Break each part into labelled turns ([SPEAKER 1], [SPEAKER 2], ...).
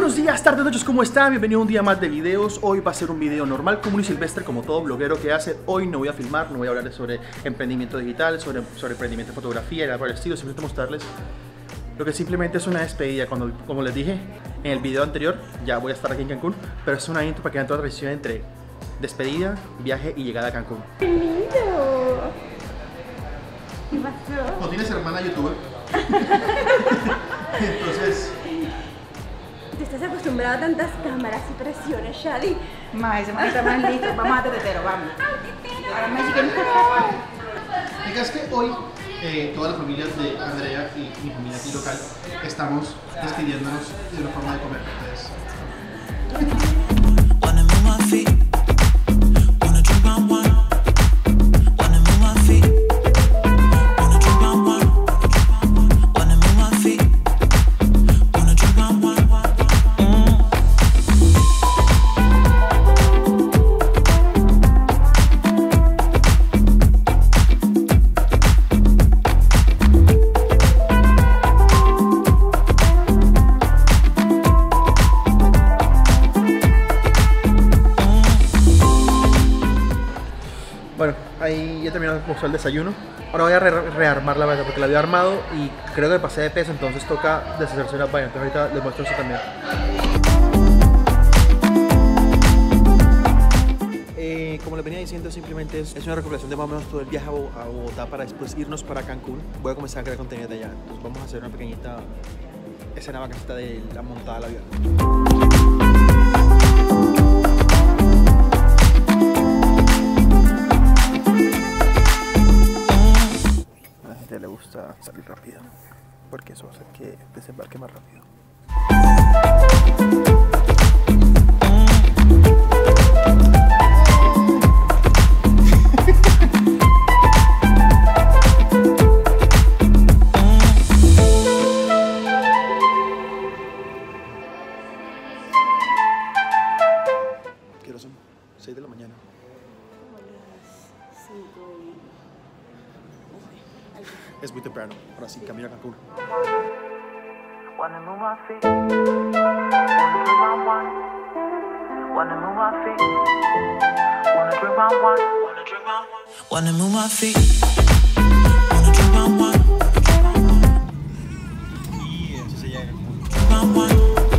[SPEAKER 1] Buenos días, tardes, noches, ¿cómo están? Bienvenido a un día más de videos. Hoy va a ser un video normal, común y silvestre, como todo bloguero que hace. Hoy no voy a filmar, no voy a hablar sobre emprendimiento digital, sobre emprendimiento de fotografía y nada por el estilo. Simplemente mostrarles lo que simplemente es una despedida. Como les dije en el video anterior, ya voy a estar aquí en Cancún, pero es una intro para que vean toda la transición entre despedida, viaje y llegada a Cancún.
[SPEAKER 2] ¡Qué lindo! ¿Qué pasó?
[SPEAKER 1] ¿No tienes hermana youtuber? Entonces...
[SPEAKER 2] Te estás acostumbrado a tantas cámaras y presiones, Shadi.
[SPEAKER 3] Más, está más listo. Vamos a tetero, vamos. Ahora me siguen.
[SPEAKER 1] Digas que hoy toda la familia de Andrea y mi familia aquí local estamos despidiéndonos de una forma de comer. Bueno, ahí ya terminó de usar el desayuno. Ahora voy a rearmar la vaina porque la había armado y creo que pasé de peso, entonces toca deshacerse de la vaina. Entonces ahorita les muestro eso también. Como les venía diciendo, simplemente es una recopilación de más o menos todo el viaje a Bogotá para después irnos para Cancún. Voy a comenzar a crear contenido de allá. Entonces vamos a hacer una pequeñita escena bacanita de la montada del avión. Le gusta salir rápido porque eso hace que desembarque más rápido. ¿Qué hora son? 6 de la mañana. Es muy temprano, ahora sí, camino a Cancún. Y así se llega a Cancún.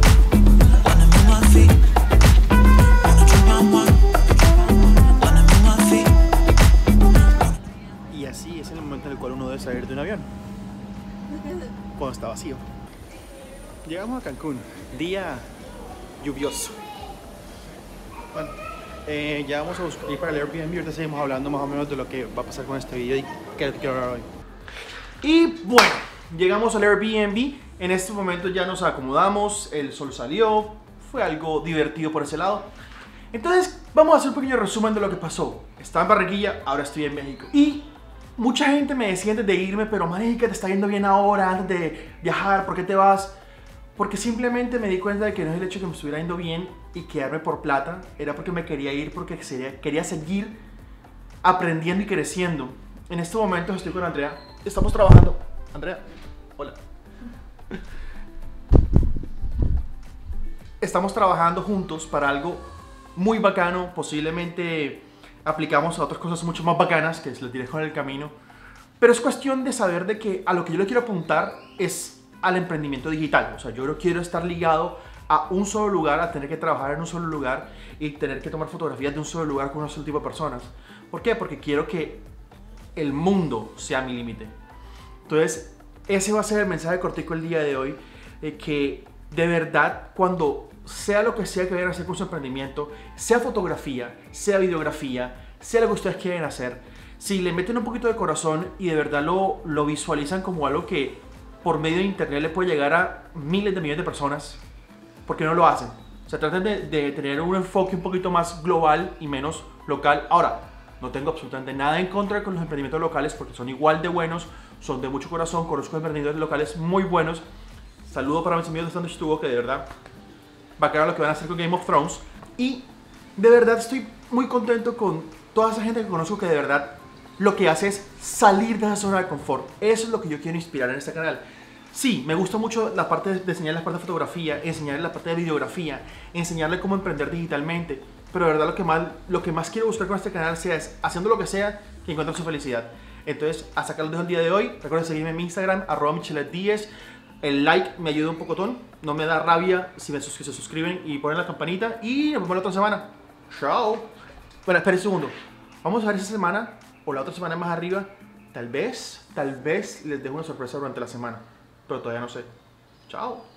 [SPEAKER 1] Y así es el momento en el cual uno debe salir de un avión, cuando está vacío. Llegamos a Cancún, día lluvioso. Bueno, ya vamos a ir para el Airbnb. Ahorita seguimos hablando más o menos de lo que va a pasar con este video y qué quiero hablar hoy. Y bueno, llegamos al Airbnb. En este momento ya nos acomodamos, el sol salió, fue algo divertido por ese lado. Entonces vamos a hacer un pequeño resumen de lo que pasó. Estaba en Barranquilla, ahora estoy en México. Y mucha gente me decía antes de irme, pero marica, te está yendo bien ahora, antes de viajar, ¿por qué te vas? Porque simplemente me di cuenta de que no es el hecho de que me estuviera yendo bien y quedarme por plata, era porque me quería ir, porque quería seguir aprendiendo y creciendo. En este momento estoy con Andrea, estamos trabajando. Andrea, hola. Estamos trabajando juntos para algo muy bacano, posiblemente aplicamos a otras cosas mucho más bacanas que les diré con el camino, pero es cuestión de saber de que a lo que yo le quiero apuntar es al emprendimiento digital. O sea, yo no quiero estar ligado a un solo lugar, a tener que trabajar en un solo lugar y tener que tomar fotografías de un solo lugar con un solo tipo de personas. ¿Por qué? Porque quiero que el mundo sea mi límite. Entonces, ese va a ser el mensaje cortico el día de hoy, que de verdad, cuando sea lo que sea que vayan a hacer con su emprendimiento, sea fotografía, sea videografía, sea lo que ustedes quieren hacer, si le meten un poquito de corazón y de verdad lo visualizan como algo que por medio de internet le puede llegar a miles de millones de personas, ¿por qué no lo hacen? O sea, traten de tener un enfoque un poquito más global y menos local. Ahora, no tengo absolutamente nada en contra con los emprendimientos locales porque son igual de buenos, son de mucho corazón, conozco emprendedores locales muy buenos. Saludo para mis amigos de Sandwich Tubo, que de verdad bacano lo que van a hacer con Game of Thrones. Y de verdad estoy muy contento con toda esa gente que conozco que de verdad lo que hace es salir de esa zona de confort. Eso es lo que yo quiero inspirar en este canal. Sí, me gusta mucho la parte de enseñarle la parte de fotografía, enseñarle la parte de videografía, enseñarle cómo emprender digitalmente. Pero de verdad lo que más quiero buscar con este canal es haciendo lo que sea que encuentre su felicidad. Entonces, hasta acá los dejo el día de hoy. Recuerden seguirme en mi Instagram, @michelet10. El like me ayuda un pocotón. No me da rabia si se suscriben y ponen la campanita. Y nos vemos la otra semana. Chao. Bueno, esperen un segundo. Vamos a ver esta semana o la otra semana más arriba. Tal vez les dejo una sorpresa durante la semana. Pero todavía no sé. Chao.